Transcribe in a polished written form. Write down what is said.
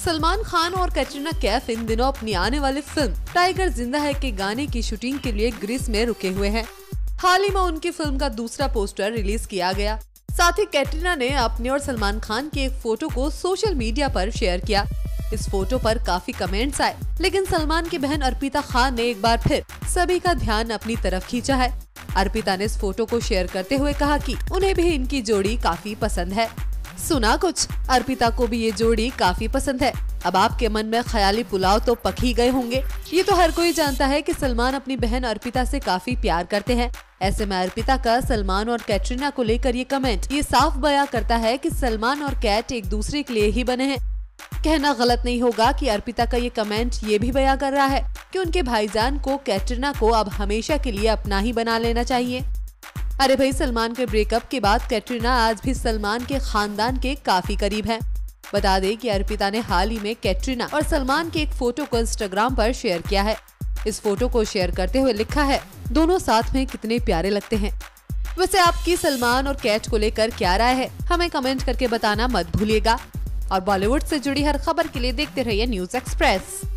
सलमान खान और कैटरीना कैफ इन दिनों अपनी आने वाली फिल्म टाइगर जिंदा है के गाने की शूटिंग के लिए ग्रीस में रुके हुए हैं। हाल ही में उनकी फिल्म का दूसरा पोस्टर रिलीज किया गया। साथ ही कैटरीना ने अपने और सलमान खान की एक फोटो को सोशल मीडिया पर शेयर किया। इस फोटो पर काफी कमेंट्स आए, लेकिन सलमान की बहन अर्पिता खान ने एक बार फिर सभी का ध्यान अपनी तरफ खींचा है। अर्पिता ने इस फोटो को शेयर करते हुए कहा कि उन्हें भी इनकी जोड़ी काफी पसंद है। सुना कुछ, अर्पिता को भी ये जोड़ी काफी पसंद है। अब आपके मन में ख्याली पुलाव तो पक ही गए होंगे। ये तो हर कोई जानता है कि सलमान अपनी बहन अर्पिता से काफी प्यार करते हैं। ऐसे में अर्पिता का सलमान और कैटरीना को लेकर ये कमेंट ये साफ बयां करता है कि सलमान और कैट एक दूसरे के लिए ही बने हैं। कहना गलत नहीं होगा कि अर्पिता का ये कमेंट ये भी बयां कर रहा है कि उनके भाईजान को कैटरीना को अब हमेशा के लिए अपना ही बना लेना चाहिए। अरे भाई, सलमान के ब्रेकअप के बाद कैटरीना आज भी सलमान के खानदान के काफी करीब है। बता दें कि अर्पिता ने हाल ही में कैटरीना और सलमान की एक फोटो को इंस्टाग्राम पर शेयर किया है। इस फोटो को शेयर करते हुए लिखा है, दोनों साथ में कितने प्यारे लगते हैं। वैसे आपकी सलमान और कैट को लेकर क्या राय है, हमें कमेंट करके बताना मत भूलिएगा। और बॉलीवुड से जुड़ी हर खबर के लिए देखते रहिए न्यूज़ एक्सप्रेस।